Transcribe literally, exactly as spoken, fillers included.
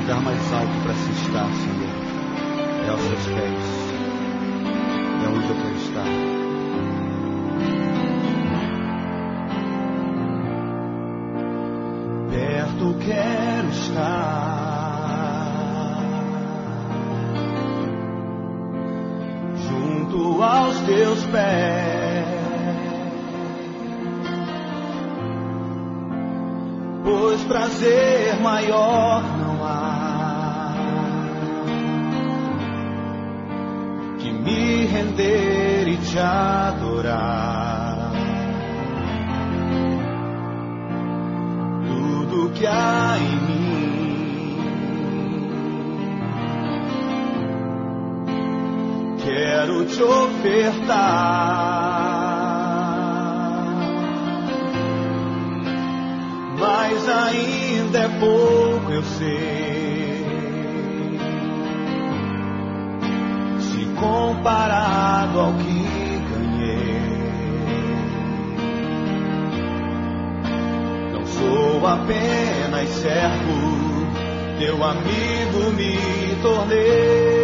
lugar mais alto para se estar, Senhor, é aos teus pés, é onde eu quero estar. Perto quero estar, junto aos teus pés, pois prazer maior não há que me render e te adorar. Tudo que há em mim quero te ofertar, mas ainda é pouco, eu sei, se comparado ao que ganhei. Não sou apenas servo, teu amigo me tornei.